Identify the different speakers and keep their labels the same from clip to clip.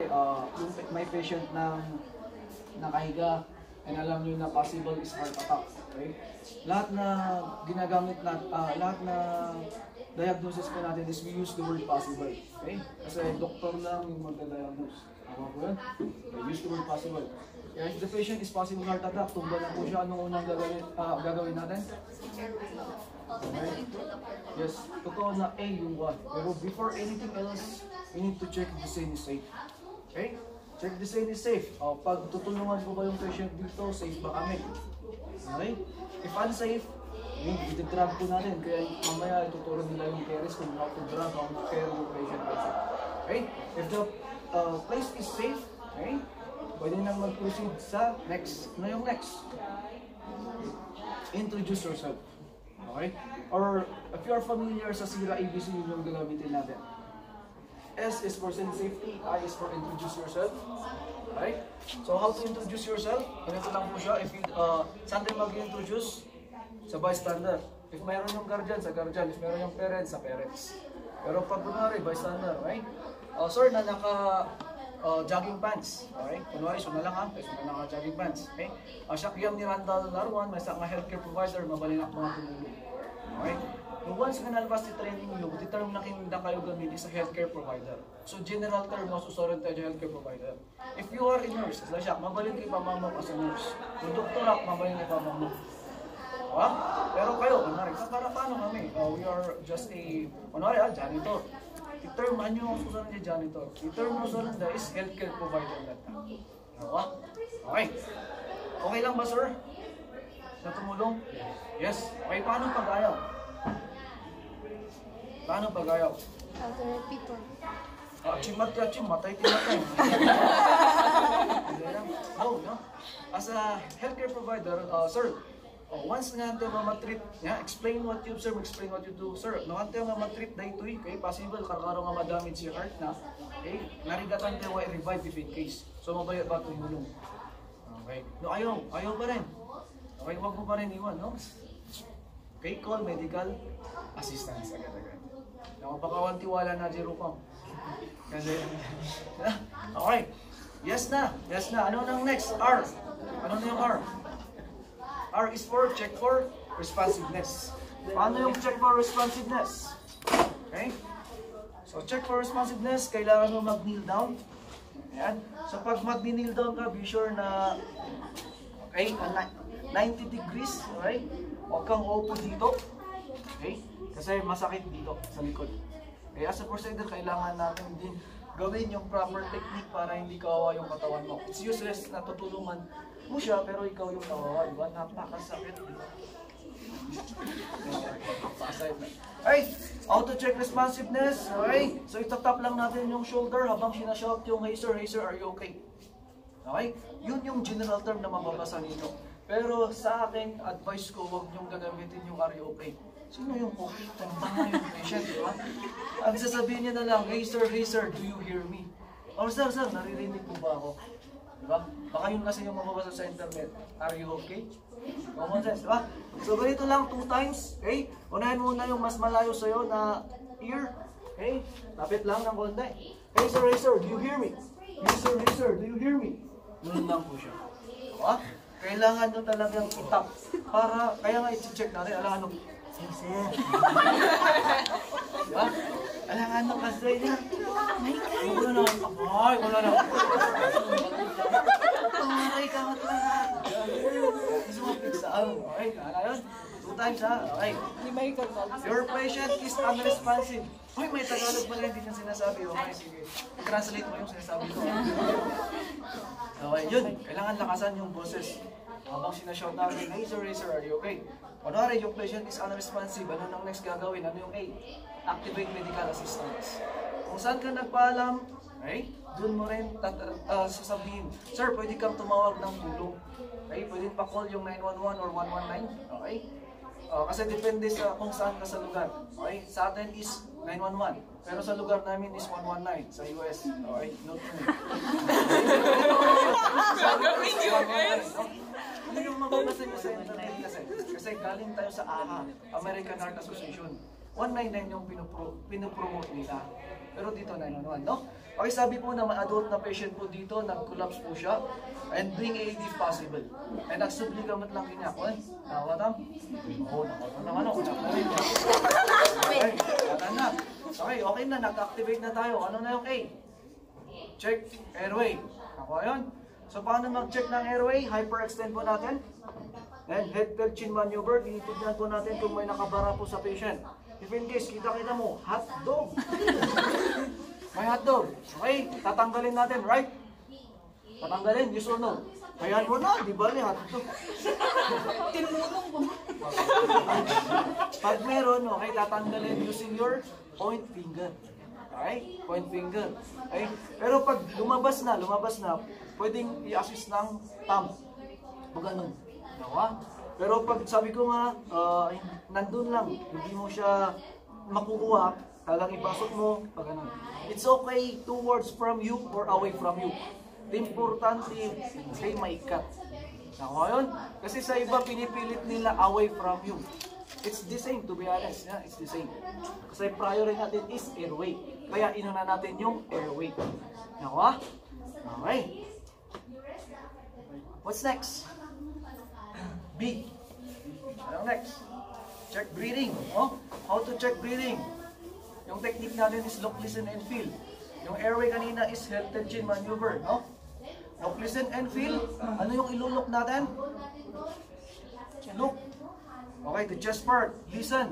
Speaker 1: yung may patient na nakahiga and alam nyo na possible is heart attack. Okay? Lahat na ginagamit lahat na diagnosis ko natin is we use the word possible. Okay? Kasi doktor lang yung magda-diagnose. Tama po yun? Okay, use the word possible. Kaya if the patient is possible heart attack, tumba na po siya, anong unang gagawin natin? Okay? Yes, totoo na A yung one. Pero before anything else, we need to check if the same is safe. Okay? Check the same is safe. Pag tutulungan ko ba yung patient dito, safe ba kami? Okay? If unsafe, iti-drug po natin. Kaya mamaya ituturo nila yung carers kung how to drug, how to care yung patient also. Okay? If the place is safe, okay? Pwede nang mag-proceed sa next. Ano yung next? Introduce yourself. Okay? Or if you are familiar sa SIRA ABC, yun yung gagamitin natin. S is for safety, I is for introduce yourself. Right? So how to introduce yourself? Ganito lang po siya. If you, saan tayo mag-introduce? Sa bystander. If mayroon yung guardian, sa guardian. If mayroon yung parents, sa parents. Pero pag kunwari, bystander, right? Sir, na jogging pants. Okay? Kunwari, so na lang ha. So na lang jogging pants. Okay? Siya kiyam ni Randall Narwan, may isang healthcare provider, mabalinak mga tumulong. Okay? Once nga nalabas si training nyo, the term na kinda kayo gamit is a healthcare provider. So general term mo, susunod tayo healthcare provider. If you are a nurse, siya, mabalin kay pamamok as a nurse. Kung doktor, mabalin kay pamamok. Pero kayo, kunwari, para paano kami? We are just a, kunwari, janitor. The term, ano yung susunod niya janitor? The term mo susunod na is healthcare provider na. Okay. Okay lang ba, sir? Na tumulong? Yes. Okay, paano pag-ayaw? Paano pag-ayaw?
Speaker 2: Other people.
Speaker 1: Chimat ka, matay. No. As a healthcare provider, sir, once nga tayo ma-treat, explain what you observe, explain what you do. Sir, naman tayo nga ma-treat na ito, okay? Possible, karkaro nga ma-damage yung heart na, okay? Narigatan tayo i-revive if in case. So, mabaya ba ito yung okay? No, ayaw pa rin. Okay, huwag mo pa rin iwan, no? Okay, call medical assistance agad-agad. Napapakawantiwala na Jerupam. Kasi, okay. Yes na. Ano nang next? R. Ano na yung R? R is for check for responsiveness. Paano yung check for responsiveness? Okay? So, check for responsiveness, kailangan mo mag-kneel down. Ayan. So, pag mag-kneel down ka, be sure na, okay, 90 degrees, okay? Huwag kang upo dito. Okay? Kasi masakit dito sa likod. Kaya as a procedure, kailangan natin din gawin yung proper technique para hindi kawawa yung katawan mo. It's useless na tutulungan mo siya, pero ikaw yung kawawa. Diba? Napakasakit. Okay, auto-check responsiveness. Okay, so itatap lang natin yung shoulder habang sinashout yung Hazer, are you okay? Okay, yun yung general term na mababasa nito. Pero sa akin, advice ko, huwag niyong gagamitin yung are you okay. Sino yung okay? Tanda yung patient, di ba? Ang sasabihin niya na lang, hey sir, do you hear me? Or sir, naririnig mo ba ako? Di ba? Baka yun kasi yung mababasa sa internet. Are you okay? Common sense, di ba? So ganito lang 2 times, okay? Unahin muna yung mas malayo sa'yo na ear, okay? Lapit lang ng konti. Hey sir, do you hear me? Hey sir, do you hear me? Ganun lang po siya. Diba? Kailangan nyo talagang itap. Para, kaya nga i-check natin, alam sir. Diba? Alangan nung kasi na. Wala na. Wala na. Tumaray ka matulad. Gusto mo pigsaan. Okay, kala yun. 2 times ha. Okay. Your patient is unresponsive. Uy, may Tagalog pala hindi niya sinasabi. Okay, sige. I-translate mo yung sinasabi ko. Okay, yun. Kailangan lakasan yung boses. Habang sinashout namin, hey sir, are you okay? Kunwari, yung patient is unresponsive, ano nang next gagawin? Ano yung A? Activate medical assistance. Kung saan ka nagpaalam, okay, doon mo rin sasabihin, sir, pwede kang tumawag ng tulong. Okay, pwede pa call yung 911 or 119. Okay? Kasi depende sa kung saan ka sa lugar. Okay? Sa atin is 911. Pero sa lugar namin is 119 sa US. Okay? Note mo. Hindi yung mababasa nyo sa internet kasi galing tayo sa AHA, American Heart Association. 199 yung pinopromote nila. Pero dito 911, no? Okay, sabi po na may adult na patient po dito, nag-collapse po siya, and bring AED if possible. And nagsubli gamit lang kinakon. Nawatam? Oo, nakakon naman ako. Okay, wala na. Okay na, nag-activate na tayo. Ano na yung A? Check airway. Ako yun. So, paano mag-check ng airway? Hyperextend po natin. And head, tail, chin maneuver. Tinitignan po natin kung may nakabara po sa patient. If in case, kita-kita mo, hotdog. May hotdog. Okay, tatanggalin natin, right? Tatanggalin, yes or no? Ayan mo na, di ba li hotdog?
Speaker 2: Tinulong ko.
Speaker 1: Pag meron, okay, tatanggalin using your point finger. Okay? Point finger. Okay? Pero pag lumabas na, pwedeng i-assist ng thumb. O ganun. Nawa? Pero pag sabi ko nga, nandun lang, hindi mo siya makukuha, talagang ipasok mo, pag ganun. It's okay towards from you or away from you. Importante, okay, maikat. Nakuha yun? Kasi sa iba, pinipilit nila away from you. It's the same, to be honest. Yeah, it's the same. Kasi priority natin is airway. Kaya inuna natin yung airway. Nakuha? Okay. What's next? B. Ano next? Check breathing. Oh, how to check breathing? Yung technique natin is look, listen, and feel. Yung airway kanina is head, tail, chin maneuver. No? Look, listen, and feel. Ano yung ilulok natin? Look. Okay, the chest part. Listen.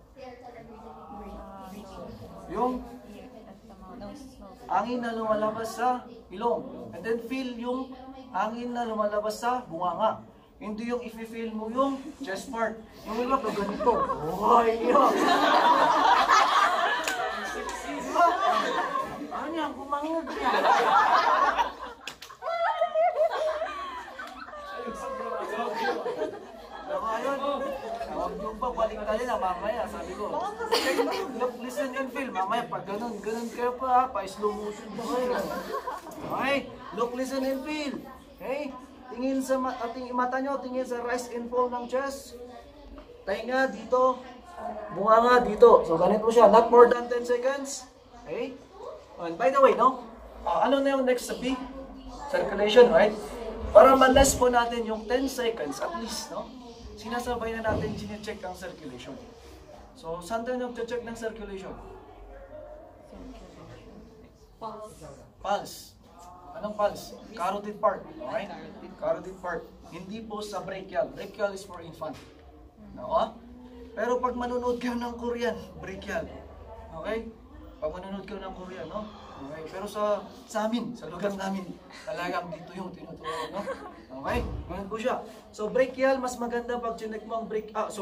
Speaker 1: Yung angin na lumalabas sa ilong. And then feel yung angin na lumalabas sa bunganga. Hindi yung i-feel mo yung chest part. Yung iba pag ganito. Oh, yun. Diba? Ano yan? Kumangod yan. Diba yun? Huwag yung pa, balik tayo na mamaya. Sabi ko, look, listen and feel. Mamaya pag ganun kayo pa, pa-slow motion pa kayo. Okay? Look, listen and feel. Okay? Tingin sa ating mata nyo, tingin sa rise and fall ng chest. Tainga dito, bunganga dito. So ganito siya, not more than 10 seconds. Okay? And by the way, no? Ano na yung next sa B? Circulation, right? Para ma-less po natin yung 10 seconds at least, no? Sinasabay na natin sine-check ang circulation. So, saan tayo nag-check ng circulation? Pulse. Anong pulse? Carotid part. Okay? Carotid part. Hindi po sa brachial. Brachial is for infant. No? Pero pag manonood kayo ng Korean, brachial. Okay? Pag manonood kayo ng Korean, no? Okay? Pero sa amin, sa lugar namin, talagang dito yung tinuturo, no? Okay? Ganun po siya. So, brachial, mas maganda pag chinek mo ang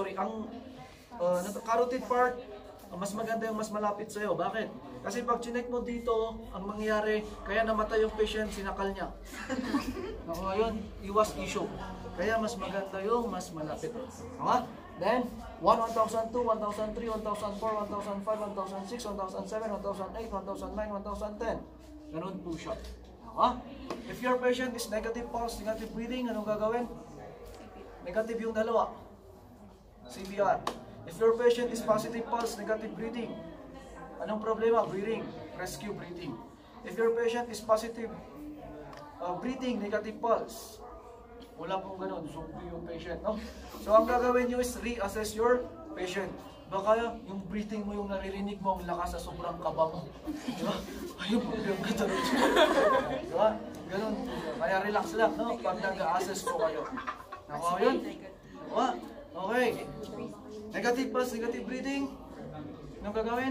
Speaker 1: carotid part, mas maganda yung mas malapit sa'yo. Bakit? Kasi pag chinek mo dito, ang mangyayari, kaya namatay yung patient, sinakal niya. Nakuha yun, iwas issue. Kaya mas maganda yung mas malapit. Okay? Then, 1, 1002, 1003, 1004, 1005, 1006, 1007, 1008, 1009, 1010. Ganun po siya. Okay? If your patient is negative pulse, negative breathing, anong gagawin? Negative yung dalawa. CPR. If your patient is positive pulse, negative breathing, anong problema? Breathing. Rescue breathing. If your patient is positive breathing, negative pulse, wala pong ganun. Zombie yung patient, no? So, ang gagawin nyo is reassess your patient. Baka yung breathing mo, yung naririnig mo, ang lakas sa sobrang kaba mo. Diba? Ayun, yung katarot. Diba? Ganun. Kaya relax lang, no? Pag nag-assess po kayo. Nakuha yun? Diba? Okay. Negative pulse, negative breathing. Anong gagawin?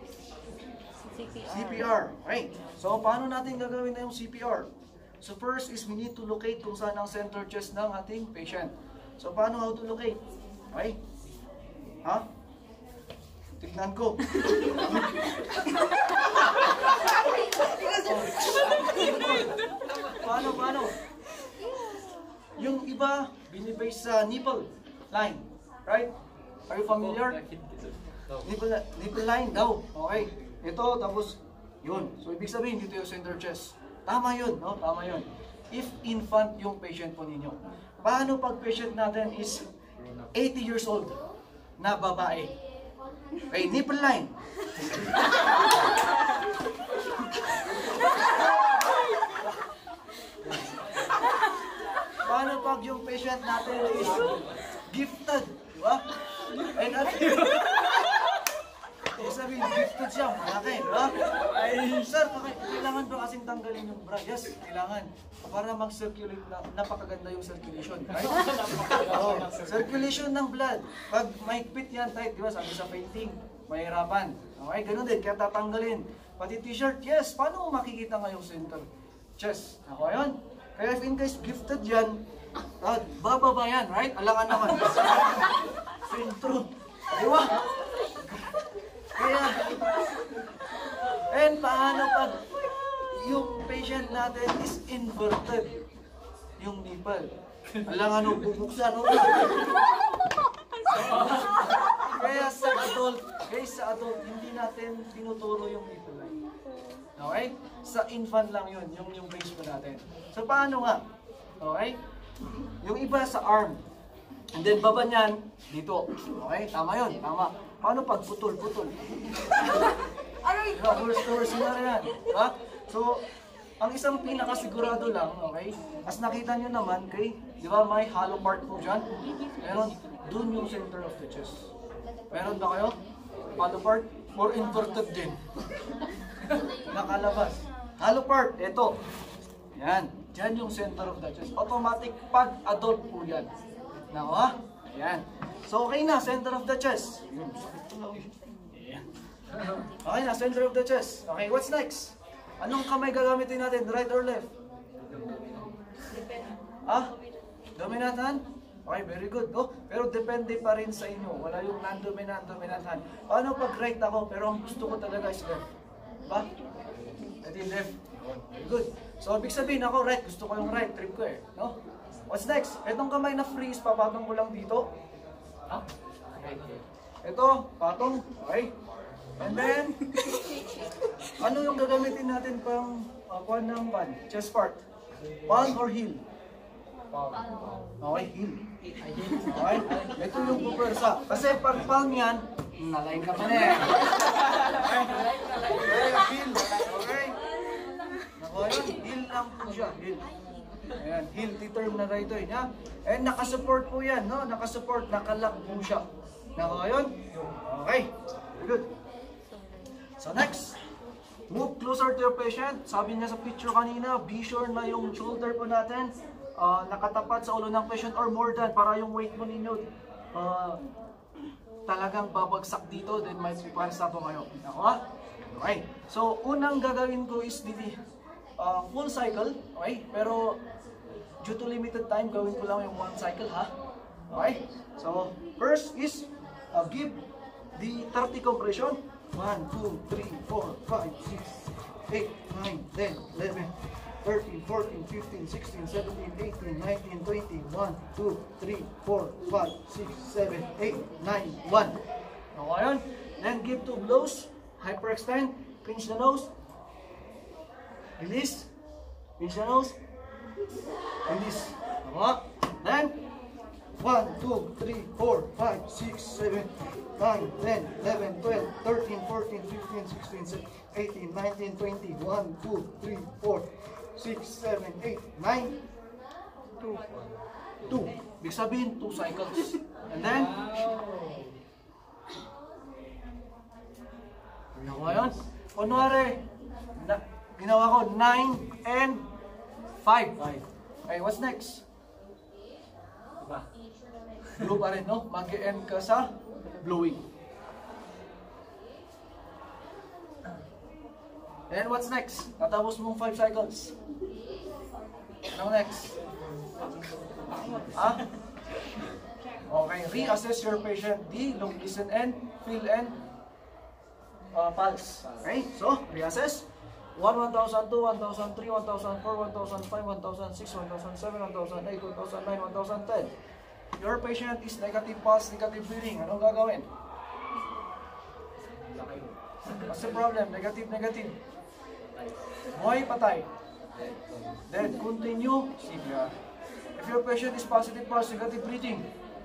Speaker 1: CPR. Right. So, paano natin gagawin na yung CPR? So, first is we need to locate kung saan ang center chest ng ating patient. So, paano how to locate? Okay? Ha? Tignan ko. Paano? Yung iba, binibase sa nipple line. Right? Are you familiar? Nipple line daw. Okay. Ito, tapos, yun. So, ibig sabihin, dito yung center chest. Tama yun, no? Tama yun. If infant yung patient po ninyo. Paano pag patient natin is 80 years old na babae? Okay, nipple line. patient natin is gifted. Di ba? And at sabihin, gifted siya, malaki, di ba? Ay, sir, kailangan ba kasing tanggalin yung bra? Yes, kailangan. Para mag-circulate na, napakaganda yung circulation. Right? Oh, circulation ng blood. Pag mahigpit yan, tight, di ba? Sabi sa painting, mahirapan. Okay, ganun din, kaya tatanggalin. Pati t-shirt, yes, paano mo makikita ngayong center? Chest. Ako yun. Kaya if in case gifted yan, bababa yan, right? Alangan naman. Sentro. Di ba? Kaya, and paano pag yung patient natin is inverted? Yung nipple. Alangan nung bubuksan, no? Kaya sa adult, hindi natin tinuturo yung nipple line. Okay? Sa infant lang yun, yung base po natin. So paano nga? Okay? Yung iba sa arm. And then baba niyan, dito. Okay? Tama yun, tama. Paano pag putol-putol? Worst scenario yan. Ha? So, ang isang pinakasigurado lang, okay? As nakita nyo naman, okay? Di ba may hollow part po dyan? Meron, dun yung center of the chest. Meron ba kayo? Hollow part? Or inverted din? Nakalabas. Hollow part, ito. Yan. Diyan yung center of the chest. Automatic pag adult po yan. Nako ha? Ayan. So okay na, center of the chest. Okay na, center of the chest. Okay, what's next? Anong kamay gagamitin natin? Right or left? Ah? Dominant hand? Okay, very good. Oh, pero depende pa rin sa inyo. Wala yung non-dominant hand. Paano pag right ako, pero ang gusto ko talaga is left? Ba? Edi left. Very good. So, ibig sabihin ako right. Gusto ko yung right. Trip ko eh. No? What's next? Itong kamay na freeze, papatong ko lang dito. Ah? Ito, patong. Okay. And then, ano yung gagamitin natin pang kuhan ng pan? Chest part. Palm or heel? Okay, heel. Okay? Ito yung pupersa. Kasi pag palm yan, nalay ka pa na eh. Okay? Heel. Okay? Nakuha yun? Heel lang po siya. Heel. Ayan, heel, T-term na rito yun. Ha? And nakasupport po yan, no? Nakasupport, nakalock po siya. Nakuha yun? Okay. Good. So next, move closer to your patient. Sabi niya sa picture kanina, be sure na yung shoulder po natin nakatapat sa ulo ng patient or more than para yung weight mo ninyo talagang babagsak dito, then may pupansa po kayo. Ako? Okay. So unang gagawin ko is full cycle. Okay? Pero due to limited time, gawin ko lang yung one cycle, ha? Okay? So first is give the 30 compression. 1, 2, 3, 4, 5, 6, 8, 9, 10, 11, 13, 14, 15, 16, 17, 18, 19, 20, 1, 2, 3, 4, 5, 6, 7, 8, 9, 1. Okay yun? Then give 2 blows. Hyperextend. Pinch the nose. Release. Pinch the nose. Release. Okay? Then 1, 2, 3, 4, 5, 6, 7, 9, 10, 11, 12, 13, 14, 15, 16, 18, 19, 20, 1, 2, 3, 4, 6, 7, 8, 9, 2. Ibig sabihin, 2 cycles. And then, ginawa yun. Kunwari, ginawa ko 9 and 5. Okay, what's next? Blow pa rin, no? Mag-end ka sa blowing. And what's next? Natapos mong 5 cycles. Ano next? Ah? Okay, reassess your patient. Look, listen, and feel, and pulse. Okay, so, reassess. 1, 1,002, 1,003, 1,004, 1,005, 1,006, 1,007, 1,008, 1,009, 1,010. Your patient is negative pulse, negative breathing. Anong gagawin? What's the problem? Negative. Moy, patay. Then, continue. CPR. If your patient is positive pulse, negative breathing,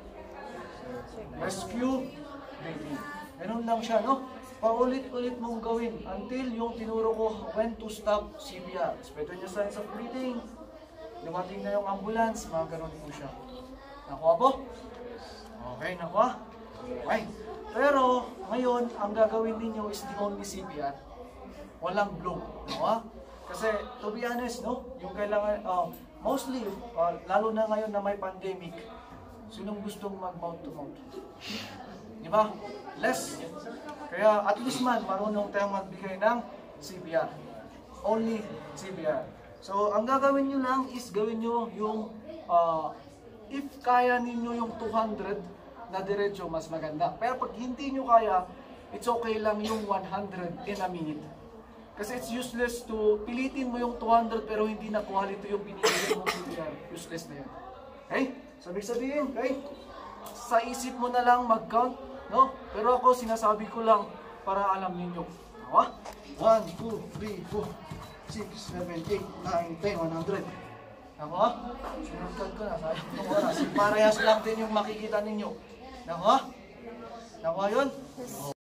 Speaker 1: rescue breathing. Ganun lang siya, no? Paulit-ulit mong gawin until yung tinuro ko when to stop CPR. Expect your signs of breathing. dumating na yung ambulance, mga ganun po siya. Nakuha po? Okay, nakuha? Okay. Pero, ngayon, ang gagawin ninyo is the only CPR. Walang blow. Nakuha? Kasi, to be honest, no? Yung kailangan, mostly, lalo na ngayon na may pandemic, sinong gustong mag-mouth to mouth? Di ba? Less. Kaya, at least man, marunong tayong magbigay ng CPR. Only CPR. So, ang gagawin nyo lang is gawin nyo yung, if kaya ninyo yung 200 na diretso, mas maganda. Pero pag hindi nyo kaya, it's okay lang yung 100 in a minute. Kasi it's useless to pilitin mo yung 200 pero hindi na quality yung pinili mo CPR. Useless na yun. Okay? Sabi-sabihin, okay? Sa isip mo na lang mag-count, no? Pero ako, sinasabi ko lang para alam ninyo. Diba? 1, 2, 3, 4, 6, 7, 8, 9, 10, 100. Diba? Sinurkan ko na. Sayang itong oras. Parehas lang din yung makikita ninyo. Diba? Diba yun?